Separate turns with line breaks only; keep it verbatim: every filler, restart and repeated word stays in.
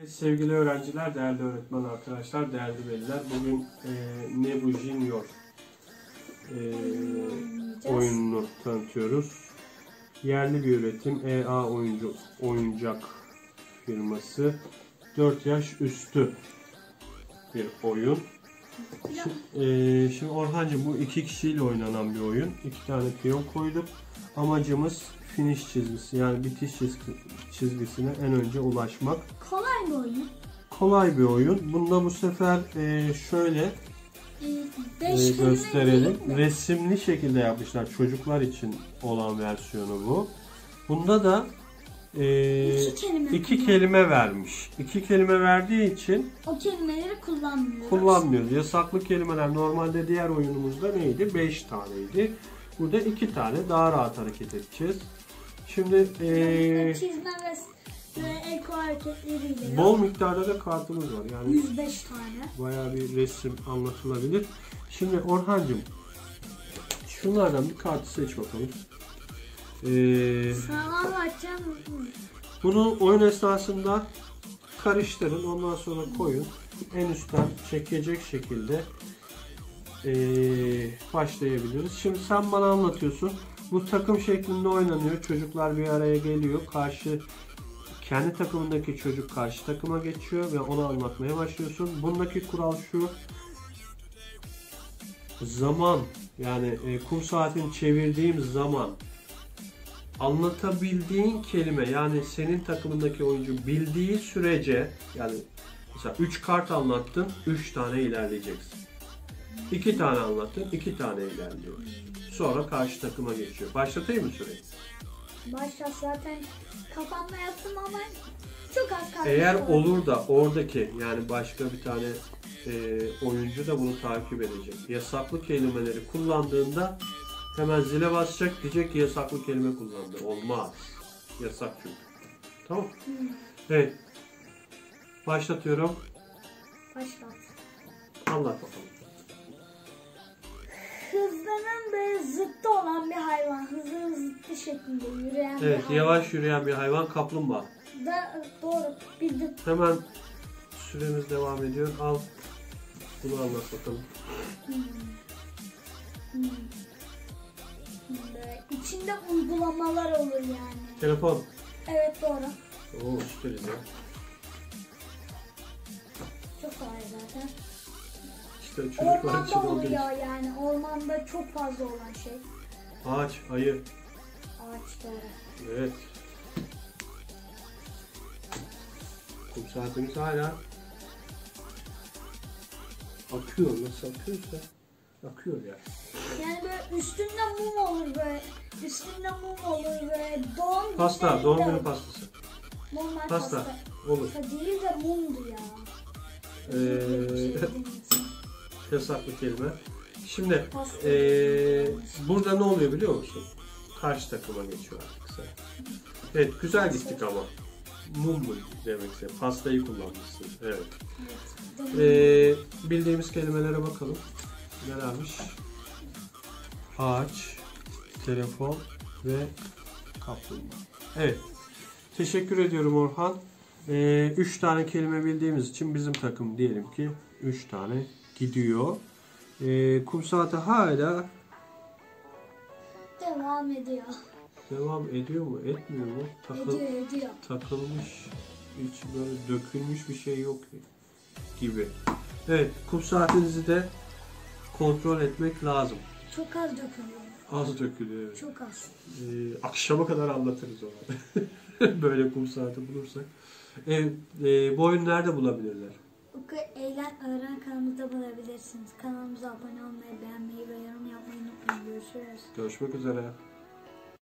Sevgili öğrenciler, değerli öğretmen arkadaşlar, değerli veliler, bugün e, Nebu Junior e, oyununu tanıtıyoruz. Yerli bir üretim, E A oyuncu oyuncak firması, dört yaş üstü bir oyun. Şimdi, e, şimdi Orhancığım, bu iki kişiyle oynanan bir oyun. İki tane piyon koyduk. Amacımız finish çizgisi, yani bitiş çizgisine en önce ulaşmak.
Kolay bir oyun.
Kolay bir oyun. Bunda bu sefer e, şöyle
Beş
e, gösterelim.
De.
Resimli şekilde yapmışlar. Çocuklar için olan versiyonu bu. Bunda da e,
iki, kelime,
iki kelime vermiş. İki kelime verdiği için
o kelimeleri kullanmıyoruz.
Kullanmıyoruz. Yasaklı kelimeler normalde diğer oyunumuzda neydi? Beş taneydi. Burada iki tane, daha rahat hareket edeceğiz. Şimdi e,
çizme ve el kol hareketleriyle
bol miktarda da kartımız var. Yani
yüz beş tane.
Bayağı bir resim anlatılabilir. Şimdi Orhancığım, şunlardan bir kartı seç bakalım. Ee,
Sana anlatacağım.
Bunu oyun esnasında karıştırın. Ondan sonra koyun. En üstten çekecek şekilde ee, başlayabiliriz. Şimdi sen bana anlatıyorsun. Bu takım şeklinde oynanıyor. Çocuklar bir araya geliyor. Karşı kendi takımındaki çocuk karşı takıma geçiyor ve onu anlatmaya başlıyorsun. Bundaki kural şu: zaman, yani e, kum saatini çevirdiğim zaman anlatabildiğin kelime, yani senin takımındaki oyuncu bildiği sürece, yani mesela üç kart anlattın, üç tane ilerleyeceksin. iki tane anlattın, iki tane ilerliyor. Sonra karşı takıma geçiyor. Başlatayım mı süreyi?
Başla, zaten kafamda yaptım ama çok az kaldı.
Eğer olur da oradaki, yani başka bir tane e, oyuncu da bunu takip edecek. Yasaklı kelimeleri kullandığında hemen zile basacak, diyecek ki yasaklı kelime kullandı. Olmaz. Yasak çünkü. Tamam.
Hmm.
Evet. Başlatıyorum.
Başlat.
Anlat bakalım.
Hızlının böyle zıttı olan bir hayvan. Hızının zıttı şeklinde yürüyen bir
Evet,
hayvan.
yavaş yürüyen bir hayvan kaplumbağa.
Da, doğru. Bildim.
Hemen süremiz devam ediyor. Al. Bunu anlat bakalım.
Hmm. Hmm. Böyle içinde uygulamalar olur yani.
Telefon.
Evet, doğru.
Oo, süperiz ya.
Çok kolay zaten.
İşte çocuklar için
Ormanda
olduğu için.
oluyor yani. Ormanda çok fazla olan şey.
Ağaç, ayı.
Ağaç, doğru.
Evet. Kum saatimiz hala akıyor. Nasıl akıyorsa akıyor ya.
Yani böyle üstünde mum olur böyle. Üstünde mum olur böyle. Doğum
Pasta,
günlerinde
doğum günü
olur.
pastası.
Normal
Pasta.
pasta.
Olur.
Pasta değil de mumdu ya.
Ee, yasaklı kelime. Şimdi
Pasta.
ee, burada ne oluyor biliyor musun? Karşı takıma geçiyor artık sen. Evet, güzel gittik ama. Mum mu demekse? Pastayı kullanmışsın. Evet.
Evet.
Ee, bildiğimiz kelimelere bakalım. Nelermiş? Ağaç, telefon ve kaplumbağa. Evet. Teşekkür ediyorum Orhan. Ee, üç tane kelime bildiğimiz için bizim takım diyelim ki üç tane gidiyor. Ee, kum saati hala
Devam ediyor.
devam ediyor mu? Etmiyor mu? Takıl,
Ediyor, ediyor.
takılmış, hiç böyle dökülmüş bir şey yok gibi. Evet, kum saatinizi de kontrol etmek lazım.
Çok az dökülüyor.
Az dökülüyor. Evet.
Çok az.
Ee, akşama kadar anlatırız onu. Böyle kum saati bulursak. Evet, e, bu oyunu nerede bulabilirler?
Oku, eğlen, öğren kanalımızda bulabilirsiniz. Kanalımıza abone olmayı, beğenmeyi ve yorum yapmayı unutmayın. Görüşürüz.
Görüşmek üzere.